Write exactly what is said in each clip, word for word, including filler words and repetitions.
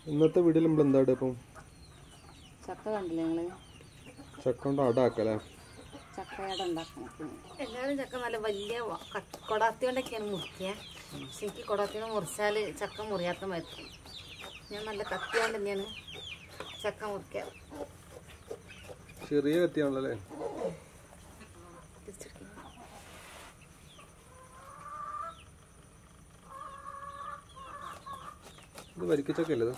ഇന്നത്തെ വീഡിയോയിൽ നമ്മൾ എന്താ ഇപ്പം ചക്ക കണ്ടില്ലേ ഞങ്ങള് ചക്ക കൊണ്ട് അടാക്കല്ലേ ചക്കയട ഉണ്ടാക്കണം. എല്ലാവരും ചക്ക നല്ല വലിയ കൊടാത്തി കൊണ്ടൊക്കെയാണ് മുറിക്കുക. പക്ഷെ എനിക്ക് കൊടാത്തി കൊണ്ട് മുറിച്ചാൽ ചക്ക മുറിയാത്ത മതി. ഞാൻ നല്ല കത്തി കൊണ്ട് തന്നെയാണ് ചക്ക മുറിക്കുക. ചെറിയ കത്തിയാണല്ലേ? ഇത് വരിക്കച്ചക്കല്ലേ?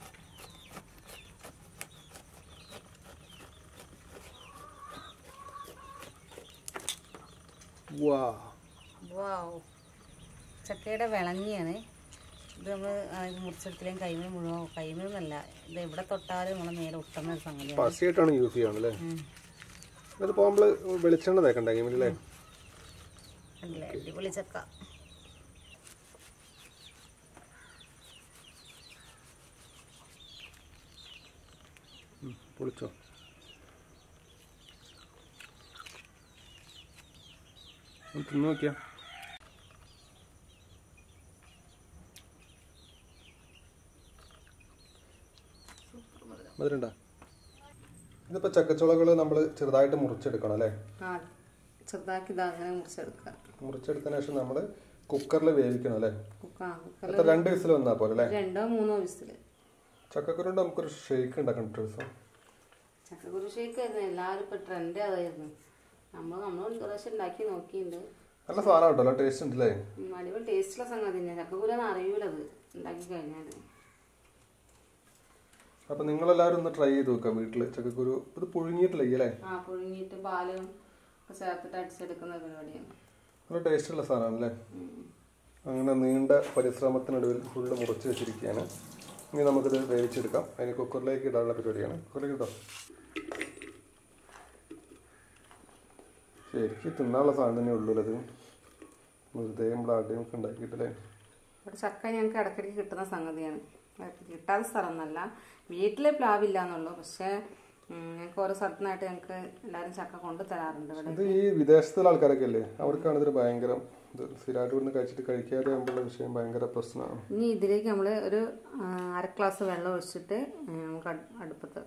ചക്കയുടെ വിളഞ്ഞിയാണ് ഇത്. നമ്മൾ മുറിച്ചെടുത്തില്ലെങ്കിൽ കൈമേൽ മുഴുവൻ, കൈമേന്നല്ല, ഇത് എവിടെ തൊട്ടാലും നമ്മളെ നേരെ ഒട്ടുന്ന ഒരു സംഗതിയാണ്. പശയായിട്ടാണ് യൂസ് ചെയ്യാണല്ലേ? ഇത് പോകുമ്പോൾ വെളിച്ചെണ്ണ തേക്കണ്ടേ കൈമേലല്ലേ? അല്ലേ, അടിപൊളി ചക്ക. പൊളിച്ചോ? തിന്നു നോക്കിയാ മധുരണ്ടാ? ഇതിപ്പോ ചക്കച്ചുളകൾ നമ്മൾ ചെറുതായിട്ട് മുറിച്ചെടുക്കണം അല്ലേ? ചെറുതാക്കി അങ്ങനെ മുറിച്ചെടുക്കാം. മുറിച്ചെടുത്തതിന് ശേഷം നമ്മൾ കുക്കറിൽ വേവിക്കണം അല്ലേ? എത്ര രണ്ട് വിസിൽ വന്നാ പോലെ അല്ലേ? രണ്ടോ മൂന്നോ വിസിൽ. ചക്കക്കുരു കൊണ്ട് നമുക്കൊരു ഷേക്ക് ഉണ്ടാക്കണം. ചക്കക്കുരു ഷേക്ക് ആയിരുന്നു എല്ലാവരും ഇപ്പൊ ട്രെൻഡ് അതായിരുന്നു. നമ്മൾ നമ്മൾ ഒരു പ്രാവശ്യം ഉണ്ടാക്കി നോക്കിയിട്ടുണ്ട്. നല്ല സാധനം കേട്ടോ, ടേസ്റ്റ് ഉണ്ടല്ലേ? അടിപൊളി ടേസ്റ്റുള്ള സംഗതി തന്നെ. ചക്കക്കുരു അറിയൂലത് ഉണ്ടാക്കി കഴിഞ്ഞാല്. അപ്പൊ നിങ്ങളെല്ലാവരും ഒന്ന് ട്രൈ ചെയ്ത് നോക്കാം വീട്ടില്. ചക്കക്കുരു ഇത് പുഴുങ്ങിയിട്ടില്ലേ അല്ലേ? ആ, പുഴുങ്ങിയിട്ട് പാലും ചേർത്തിട്ട് അടിച്ചെടുക്കുന്ന പരിപാടിയാണ്. നല്ല ടേസ്റ്റ് ഉള്ള സാധനമാണല്ലേ? അങ്ങനെ നീണ്ട പരിശ്രമത്തിനൊടുവിൽ ഫുള്ള് മുറിച്ച് വെച്ചിരിക്കുകയാണ്. ഇനി നമുക്കിത് വേവിച്ചെടുക്കാം. അതിന് കുക്കറിലേക്ക് ഇടാനുള്ള പരിപാടിയാണ്. കുക്കറിലേക്ക് ഇട്ടോ. ശരിക്കും തിന്നാനുള്ള സാധനം തന്നെ ഉള്ളൂ അത്. വെറുതെ നമ്മൾ ആദ്യം ഒക്കെ ഉണ്ടാക്കിയിട്ടല്ലേ? ഇവിടെ ചക്ക ഞങ്ങൾക്ക് ഇടയ്ക്കിടയ്ക്ക് കിട്ടുന്ന സംഗതിയാണ്. കിട്ടാത്ത സ്ഥലമൊന്നല്ല, വീട്ടിലെ പ്ലാവില്ല എന്നുള്ളൂ. പക്ഷേ ഞങ്ങൾക്ക് ഓരോ സ്ഥലത്തുനിന്നായിട്ട് ഞങ്ങൾക്ക് എല്ലാവരും ചക്ക കൊണ്ടു തരാറുണ്ട്. ഇവിടെ ഇത് ഈ വിദേശത്തുള്ള ആൾക്കാരൊക്കെ അല്ലേ, അവർക്കാണ് ഇതൊരു ഭയങ്കര സ്ഥിരമായിട്ട് ഇവിടുന്ന് കഴിച്ചിട്ട് കഴിക്കാതെ ആകുമ്പോഴുള്ള വിഷയം ഭയങ്കര പ്രശ്നമാണ്. ഇനി ഇതിലേക്ക് നമ്മൾ ഒരു അര ഗ്ലാസ് വെള്ളം ഒഴിച്ചിട്ട് നമുക്ക് അടുപ്പത്ത്.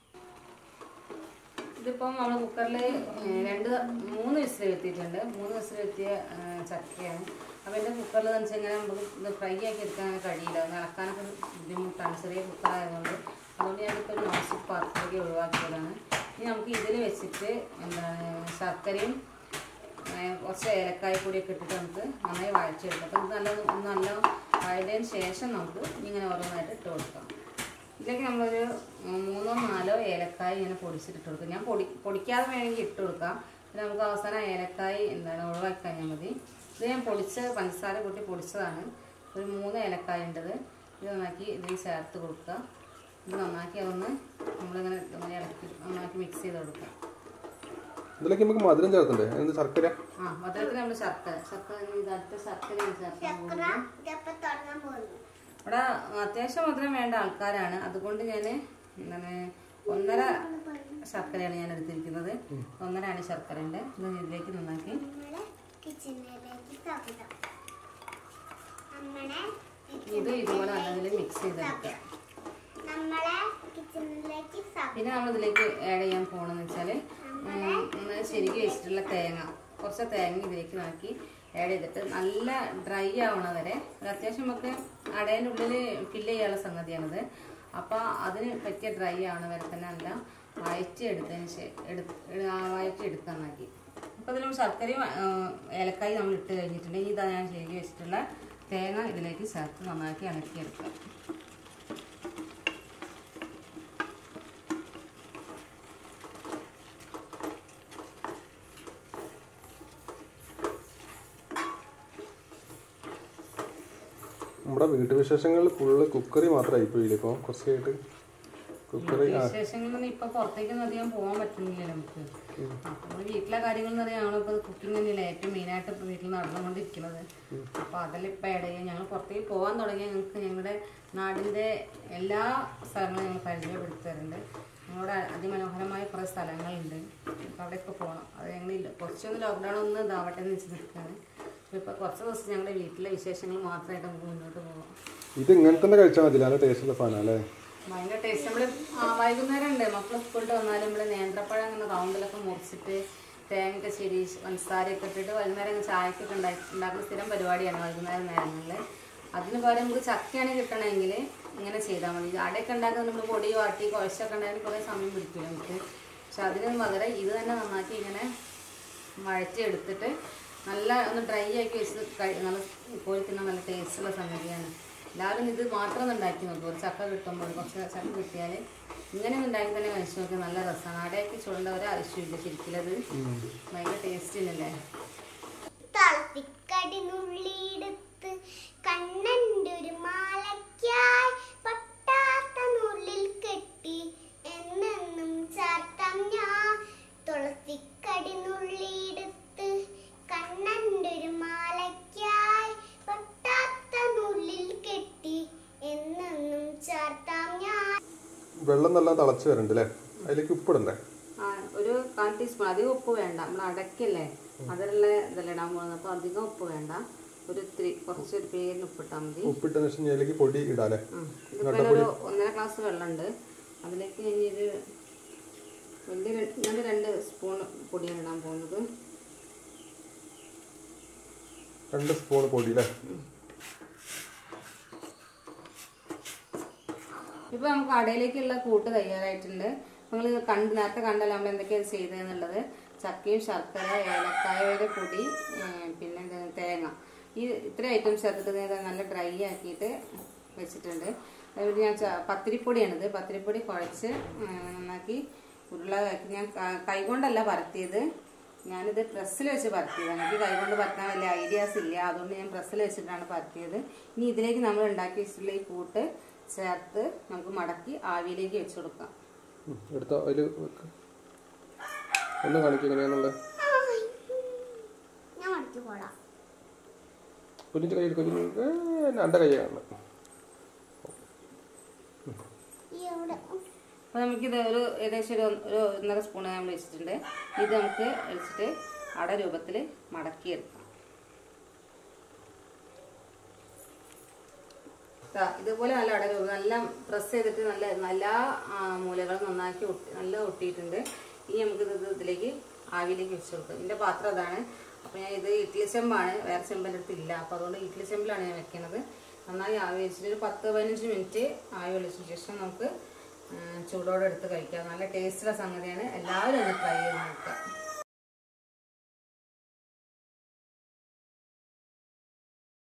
ഇതിപ്പം നമ്മൾ കുക്കറിൽ രണ്ട് മൂന്ന് വിസിൽ വരുത്തിയിട്ടുണ്ട്. മൂന്ന് വിസിൽ വരുത്തിയ ചക്കയാണ്. അപ്പോൾ എൻ്റെ കുക്കറിൽ എന്ന് വെച്ച് കഴിഞ്ഞാൽ നമുക്ക് ഇത് ഫ്രൈ ആക്കി എടുക്കാൻ കഴിയില്ല. ഒന്ന് ഇളക്കാനൊക്കെ ബുദ്ധിമുട്ടാണ്, ചെറിയ കുക്കറായതുകൊണ്ട്. അതുകൊണ്ട് ഞാനിപ്പോൾ ഒരു നോൺ സ്റ്റിക്ക് പാത്രത്തിലേക്ക് ഒഴിവാക്കിയതാണ്. ഇനി നമുക്ക് ഇതിൽ വെച്ചിട്ട് എന്താണ് ശർക്കരയും കുറച്ച് ഏലക്കായ പൊടിയൊക്കെ ഇട്ടിട്ട് നമുക്ക് നന്നായി വഴച്ചെടുക്കാം. അപ്പം ഇത് നല്ല നല്ല വഴച്ചതിന് ശേഷം നമുക്ക് ഇങ്ങനെ ഓരോന്നായിട്ട് ഇട്ട് കൊടുക്കാം. ഇതിലേക്ക് നമ്മളൊരു മൂന്നോ നാലോ ഏലക്കായ ഇങ്ങനെ പൊടിച്ചിട്ട് കൊടുക്കാം. ഞാൻ പൊടി പൊടിക്കാതെ വേണമെങ്കിൽ ഇട്ട് കൊടുക്കാം. പിന്നെ നമുക്ക് അവസാനം ഏലക്കായ എന്താണ് ഒഴിവാക്കി കഴിഞ്ഞാൽ മതി. ഇത് ഞാൻ പൊടിച്ച പഞ്ചസാര കൂട്ടി പൊടിച്ചതാണ്. ഒരു മൂന്ന് ഏലക്കായ ഉണ്ടത്. ഇത് നന്നാക്കി ഇതിൽ ചേർത്ത് കൊടുക്കുക. ഇത് നന്നാക്കി അതൊന്ന് നമ്മളിങ്ങനെ ഇളക്കി നന്നാക്കി മിക്സ് ചെയ്ത് കൊടുക്കുക. ഇതിലേക്ക് നമുക്ക് മധുരം ചേർത്തണ്ടേ? എന്ത് ശർക്കര? ആ, മധുരത്തിന് നമ്മൾ ശർക്കര ശർക്കര ഇതായിട്ട് ശർക്കരയാണ് ചേർക്കാൻ പോകുന്നത്. ഇവിടെ അത്യാവശ്യം മധുരം വേണ്ട ആൾക്കാരാണ്. അതുകൊണ്ട് ഞാൻ എന്താണ് ഒന്നര ശർക്കരയാണ് ഞാൻ എടുത്തിരിക്കുന്നത്. ഒന്നരയാണ് ശർക്കര ഉണ്ട്. ഇത് ഇതിലേക്ക് നന്നാക്കി ഇത് ഇതുപോലെ നല്ലതിൽ മിക്സ് ചെയ്തെടുക്കുക. പിന്നെ നമ്മളിതിലേക്ക് ആഡ് ചെയ്യാൻ പോകണമെന്ന് വെച്ചാൽ ശരിക്ക് വെച്ചിട്ടുള്ള തേങ്ങ, കുറച്ച് തേങ്ങ ഇതിലേക്ക് നോക്കി ആഡ് ചെയ്തിട്ട് നല്ല ഡ്രൈ ആവണ വരെ, അത്യാവശ്യം നമുക്ക് അടേൻ്റെ ഉള്ളിൽ ഫില്ല് ചെയ്യാനുള്ള സംഗതിയാണിത്. അപ്പോൾ അതിന് പറ്റിയ ഡ്രൈ ആവണ വരെ തന്നെ നല്ല വഴറ്റി എടുത്തതിന് ശേഷം വഴറ്റി എടുക്കാൻ നോക്കി. അപ്പോൾ അതിൽ ശർക്കരയും ഏലക്കായും നമ്മൾ ഇട്ട് കഴിഞ്ഞിട്ടുണ്ടെങ്കിൽ ഇതാ ഞാൻ ശരിക്ക് വെച്ചിട്ടുള്ള തേങ്ങ ഇതിലേക്ക് ചേർത്ത് നന്നാക്കി ഇളക്കിയെടുക്കുക. നമ്മുടെ വീട്ടുവിശേഷങ്ങളിൽ ഫുള്ള് കുക്കറി മാത്രമായി പോയില്ലേ ഇപ്പോൾ കുറച്ചായിട്ട്? കുക്കറി വിശേഷങ്ങൾ ഇപ്പൊ പുറത്തേക്കൊന്നും അധികം പോകാൻ പറ്റുന്നില്ല നമുക്ക്. അപ്പോൾ വീട്ടിലെ കാര്യങ്ങൾ എന്ന് പറഞ്ഞാൽ ഞങ്ങളിപ്പോൾ കുക്കിംഗ് തന്നെയല്ലേ ഏറ്റവും മെയിനായിട്ട് ഇപ്പോൾ വീട്ടിൽ നടന്നുകൊണ്ടിരിക്കുന്നത്. അപ്പോൾ അതെല്ലാം ഇപ്പം ആഡ് ചെയ്യാം. ഞങ്ങൾ പുറത്തേക്ക് പോകാൻ തുടങ്ങിയാൽ ഞങ്ങൾക്ക് ഞങ്ങളുടെ നാടിൻ്റെ എല്ലാ സ്ഥലങ്ങളും ഞങ്ങൾ പരിചയപ്പെടുത്തി തരുന്നുണ്ട്. ഞങ്ങളുടെ അതിമനോഹരമായ കുറേ സ്ഥലങ്ങളുണ്ട്. അപ്പോൾ അവിടെയൊക്കെ പോകണം. അത് ഞങ്ങളില്ല കുറച്ചൊന്ന് ലോക്ക്ഡൗൺ ഒന്ന് ഇതാവട്ടെ എന്ന് വെച്ച് നിൽക്കുകയാണ്. ഇപ്പോൾ കുറച്ച് ദിവസം ഞങ്ങളുടെ വീട്ടിലെ വിശേഷങ്ങൾ മാത്രമായിട്ട് നമുക്ക് മുന്നോട്ട് പോകാം. ഇത് ഇങ്ങനെ തന്നെ കഴിച്ചാൽ മതി, നല്ല ടേസ്റ്റുള്ള സാധനം അല്ലേ? ഭയങ്കര ടേസ്റ്റ്. നമ്മൾ വൈകുന്നേരം ഉണ്ട് മക്കൾ സ്കൂളിൽ വന്നാലും നമ്മൾ നേന്ത്രപ്പഴം അങ്ങനെ റൗണ്ടിലൊക്കെ മുറിച്ചിട്ട് തേങ്ങയൊക്കെ ശരി പഞ്ചസാരയൊക്കെ ഇട്ടിട്ട് വൈകുന്നേരം ചായക്കൊക്കെ ഉണ്ടാക്കി ഉണ്ടാക്കുന്ന സ്ഥിരം പരിപാടിയാണ് വൈകുന്നേരം നേരങ്ങളിൽ. അതിന് പകരം നമുക്ക് ചക്കയാണ് കിട്ടണമെങ്കിൽ ഇങ്ങനെ ചെയ്താൽ മതി. അടയൊക്കെ ഉണ്ടാക്കുന്നത് നമ്മൾ പൊടി വാട്ടി കുഴച്ചൊക്കെ ഉണ്ടാക്കി കുറേ സമയം പിടിക്കില്ല നമുക്ക്. പക്ഷെ അതിന് പകരം ഇത് തന്നെ നന്നാക്കി ഇങ്ങനെ വഴറ്റി എടുത്തിട്ട് നല്ല ഒന്ന് ഡ്രൈ ആക്കി വെച്ച് കഴി നല്ല കോഴി തിന്നാൻ നല്ല ടേസ്റ്റുള്ള സംഗതിയാണ്. എല്ലാവരും ഇത് മാത്രം ഒന്ന് ഉണ്ടാക്കി നോക്കും. ഒരു ചക്ക കിട്ടുമ്പോൾ കുറച്ച് ചക്ക കിട്ടിയാൽ ഇങ്ങനെ ഉണ്ടാക്കി തന്നെ കഴിച്ചു നോക്കി നല്ല രസമാണ്. അടയാക്കി ചുടേണ്ട ഒരു ആവശ്യമില്ല ശരിക്കും. അത് ഭയങ്കര ടേസ്റ്റ് ഇല്ലല്ലേ? തിളപ്പിക്കടിനുള്ളിയെടുത്ത് കണ്ണൻ്റെ ഒരു മാലയ്ക്കായി പട്ടാത്ത നുള്ളിൽ കെട്ടി എന്നെന്നും ചാർത്താം ഞാൻ. തുളസിക്കടിനുള്ളിയെടുത്ത് കണ്ണൻ്റെ ഒരു മാലയ്ക്കായി പട്ടാത്ത നുള്ളിൽ കെട്ടി എന്നെന്നും ചാർത്താം ഞാൻ. വെള്ളം നല്ല തിളച്ച് വരുന്നുണ്ട് അല്ലേ? അതിലേക്ക് ഉപ്പിടണ്ടേ? ആ ഒരു കാൽ ടീസ്പൂൺ. അധികം ഉപ്പ് വേണ്ട, നമ്മൾ അടയ്ക്കല്ലേ അതിലുള്ള ഇതെല്ലാം ഇടാൻ പോകുന്നത്. അപ്പോൾ അധികം ഉപ്പ് വേണ്ട, ഒരു ഇത്തിരി കുറച്ചൊരു പേരിന് ഉപ്പിട്ടാൽ മതി. ഉപ്പിട്ടതിന് ശേഷം ഇതിലേക്ക് പൊടി ഇടാല്ലേ? ഇതിപ്പോൾ ഒരു ഒന്നര ഗ്ലാസ് വെള്ളമുണ്ട്, അതിലേക്ക് ഇനി ഒരു വലിയ ഞാൻ രണ്ട് സ്പൂൺ പൊടിയാണ് ഇടാൻ പോകുന്നത്. രണ്ട് സ്പൂൺ പൊടി അല്ലേ? ഇപ്പോൾ നമുക്ക് അടയിലേക്കുള്ള കൂട്ട് തയ്യാറായിട്ടുണ്ട്. നിങ്ങൾ കണ്ട് നേരത്തെ കണ്ടല്ലോ നമ്മൾ എന്തൊക്കെയാണ് ചെയ്തതെന്നുള്ളത്. ചക്കയും ശർക്കര, ഏലക്കായയുടെ പൊടി, പിന്നെ തേങ്ങ, ഈ ഇത്ര ഐറ്റംസ് ചേർത്തിട്ട് നല്ല ഡ്രൈ ആക്കിയിട്ട് വെച്ചിട്ടുണ്ട്. അതുപോലെ ഞാൻ പത്തിരിപ്പൊടിയാണിത്. പത്തിരിപ്പൊടി കുഴച്ച് നന്നാക്കി ഉരുളാക്കി ഞാൻ കൈകൊണ്ടല്ല പരത്തിയത്, ഞാനിത് പ്രസ്സിൽ വെച്ച് പരത്തിയതാണ്. എനിക്ക് കൈകൊണ്ട് പരത്താൻ വലിയ ഐഡിയാസ് ഇല്ല, അതുകൊണ്ട് ഞാൻ പ്രസ്സിൽ വെച്ചിട്ടാണ് പരത്തിയത്. ഇനി ഇതിലേക്ക് നമ്മൾ ഉണ്ടാക്കി വെച്ചിട്ടുള്ള ഈ കൂട്ട് ചേർത്ത് നമുക്ക് മടക്കി ആവിയിലേക്ക് വെച്ച് കൊടുക്കാം. എടുത്തോ, അതിൽ ഒന്ന് കാണിക്കുക എങ്ങനെയാണുള്ളത്. കുഞ്ഞിൻ്റെ കൈ എടുക്കും, എൻ്റെ കൈ കാണുന്നത്. അപ്പോൾ നമുക്കിത് ഒരു ഏകദേശം ഒരു ഒരു ഒന്നര സ്പൂൺ നമ്മൾ വെച്ചിട്ടുണ്ട്. ഇത് നമുക്ക് വെച്ചിട്ട് അട രൂപത്തിൽ മടക്കിയെടുക്കാം. ഇതുപോലെ നല്ല അട രൂപം നല്ല പ്രസ് ചെയ്തിട്ട് നല്ല എല്ലാ മൂലകളും നന്നാക്കി ഒട്ടി നല്ല ഒട്ടിയിട്ടുണ്ട്. ഇനി നമുക്കിത് ഇതിലേക്ക് ആവിയിലേക്ക് വെച്ച് കൊടുക്കാം. ഇതിൻ്റെ പാത്രം അതാണ്. അപ്പോൾ ഞാൻ ഇത് ഇഡ്ഡലി ചെമ്പാണ്, വേറെ ചെമ്പിൻ്റെ അടുത്തില്ല. അപ്പോൾ അതുകൊണ്ട് ഇഡ്ഡലി ചെമ്പിലാണ് ഞാൻ വെക്കുന്നത്. നന്നായി ആവി വെച്ചിട്ട് ഒരു പത്ത് പതിനഞ്ച് മിനിറ്റ് ആവി വെച്ചതിന് ശേഷം നമുക്ക് ചൂടോടെ എടുത്ത് കഴിക്കാം. നല്ല ടേസ്റ്റുള്ള സംഗതിയാണ്. എല്ലാവരും ഒന്ന് ട്രൈ ചെയ്ത് നോക്കാം.